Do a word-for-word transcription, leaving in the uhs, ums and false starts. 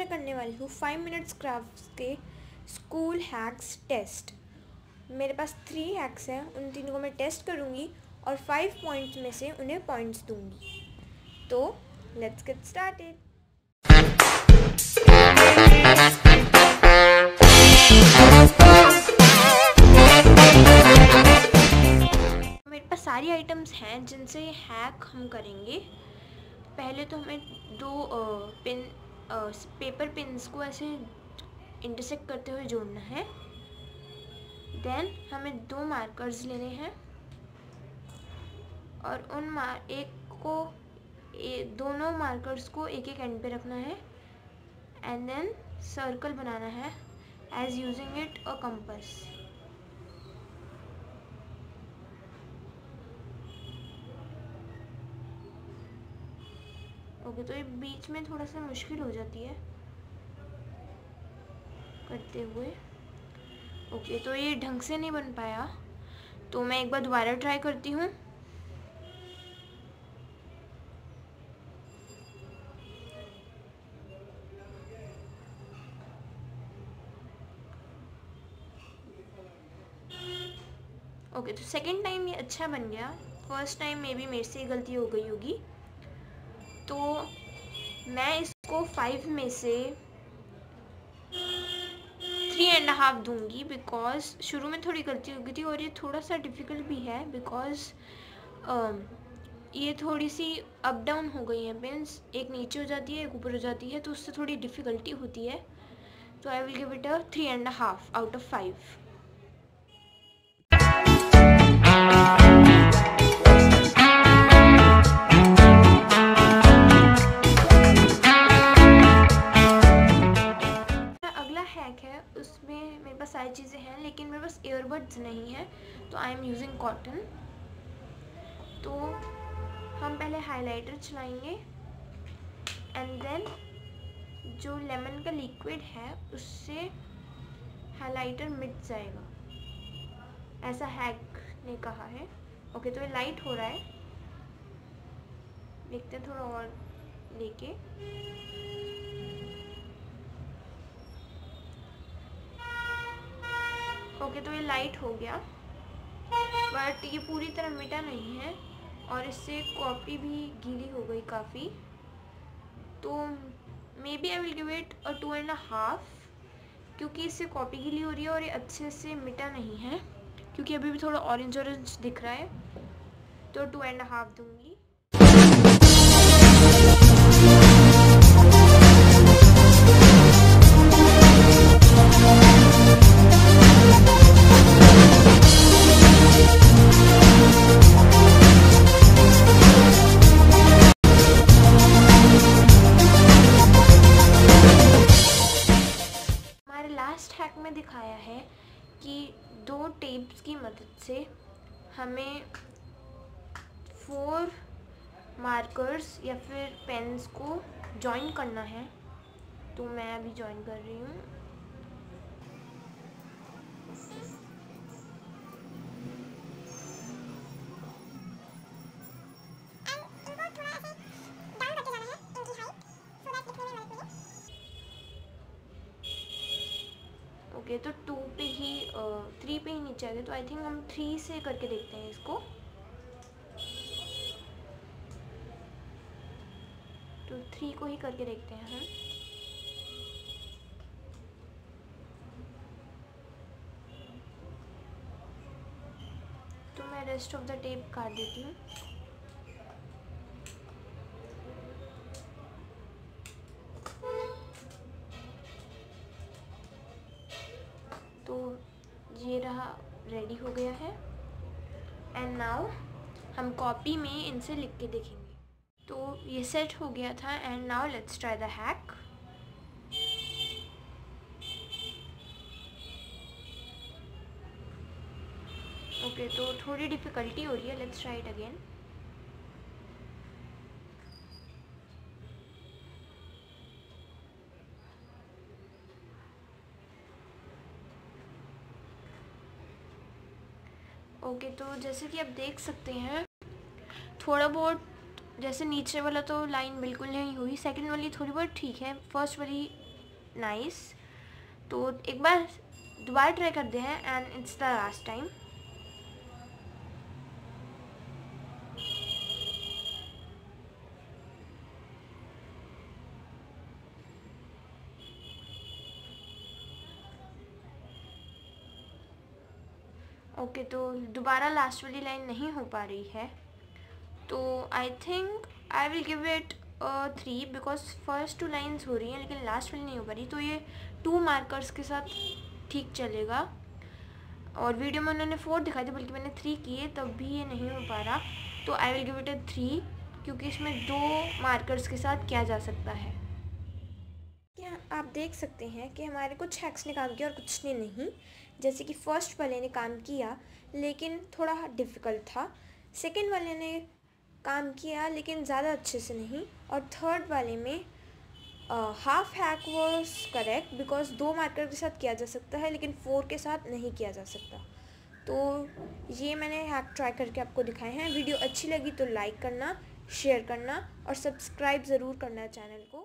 करने वाली हूँ फाइव मिनट्स क्राफ्ट्स के स्कूल हैक्स टेस्ट। मेरे पास थ्री हैक्स हैं, उन तीनों को मैं टेस्ट करूँगी और फाइव पॉइंट्स में से उन्हें पॉइंट्स दूँगी। तो लेट्स गेट स्टार्टेड। मेरे पास सारी आइटम्स हैं जिनसे ये हैक हम करेंगे। पहले तो हमें दो पिन पेपर पिन्स को ऐसे इंटरसेक्ट करते हुए जोड़ना है। देन हमें दो मार्कर्स लेने हैं और उन मार एक को ए, दोनों मार्कर्स को एक एक एंड पे रखना है एंड देन सर्कल बनाना है as using it a compass. Okay, तो ये बीच में थोड़ा सा मुश्किल हो जाती है करते हुए। ओके, तो ये ढंग से नहीं बन पाया, तो मैं एक बार दोबारा ट्राई करती हूँ। ओके, तो सेकंड टाइम ये अच्छा बन गया। फर्स्ट टाइम मे बी मेरे से गलती हो गई होगी, तो मैं इसको फाइव में से थ्री एंड हाफ दूंगी बिकॉज शुरू में थोड़ी गलती हो गई थी और ये थोड़ा सा डिफ़िकल्ट भी है बिकॉज ये थोड़ी सी अप डाउन हो गई है। मीन्स एक नीचे हो जाती है, एक ऊपर हो जाती है, तो उससे थोड़ी डिफ़िकल्टी होती है। तो I will give it a three and half out of five. उसमें मेरे पास सारी चीज़ें हैं लेकिन मेरे पास ईयरबड्स नहीं है, तो आई एम यूजिंग कॉटन। तो हम पहले हाइलाइटर चलाएंगे एंड देन जो लेमन का लिक्विड है उससे हाइलाइटर मिट जाएगा, ऐसा हैक ने कहा है। ओके, तो ये लाइट हो रहा है, देखते हैं थोड़ा और लेके। ओके okay, तो ये लाइट हो गया बट ये पूरी तरह मिटा नहीं है और इससे कॉपी भी गीली हो गई काफ़ी। तो maybe I will give it a two and half, क्योंकि इससे कॉपी गीली हो रही है और ये अच्छे से मिटा नहीं है, क्योंकि अभी भी थोड़ा ऑरेंज ऑरेंज दिख रहा है। तो टू एंड हाफ दूंगी। लास्ट हैक में दिखाया है कि दो टेप्स की मदद से हमें फोर मार्कर्स या फिर पेन्स को जॉइन करना है। तो मैं अभी जॉइन कर रही हूँ। ओके, तो टू पे ही थ्री पे ही नीचे आ गए, तो आई थिंक हम थ्री से करके देखते हैं इसको। तो थ्री को ही करके देखते हैं हम। तो मैं रेस्ट ऑफ द टेप काट देती हूँ। तो ये रहा, रेडी हो गया है। एंड नाउ हम कॉपी में इनसे लिख के देखेंगे। तो ये सेट हो गया था and now let's try the hack. Okay, तो थोड़ी डिफ़िकल्टी हो रही है, let's try it again. Okay okay, तो जैसे कि आप देख सकते हैं थोड़ा बहुत, जैसे नीचे वाला तो लाइन बिल्कुल नहीं हुई, सेकंड वाली थोड़ी बहुत ठीक है, फर्स्ट वाली नाइस। तो एक बार दोबारा ट्राई करते हैं and it's the last time. Okay okay, तो दोबारा लास्ट वाली लाइन नहीं हो पा रही है, तो I think I will give it three because first two lines हो रही हैं लेकिन लास्ट वाली नहीं हो पा रही, तो ये टू मार्कर्स के साथ ठीक चलेगा। और वीडियो में उन्होंने फोर दिखाई थी बल्कि मैंने थ्री किए तब भी ये नहीं हो पा रहा, तो I will give it a three क्योंकि इसमें दो मार्कर्स के साथ किया जा सकता है। क्या आप देख सकते हैं कि हमारे कुछ हैक्स ने काम किया और कुछ ने नहीं। जैसे कि फ़र्स्ट वाले ने काम किया लेकिन थोड़ा डिफ़िकल्ट था, सेकंड वाले ने काम किया लेकिन ज़्यादा अच्छे से नहीं, और थर्ड वाले में half hack was correct because दो मार्कर के साथ किया जा सकता है लेकिन फोर के साथ नहीं किया जा सकता। तो ये मैंने हैक ट्राई करके आपको दिखाए हैं। वीडियो अच्छी लगी तो लाइक करना, शेयर करना और सब्सक्राइब ज़रूर करना चैनल को।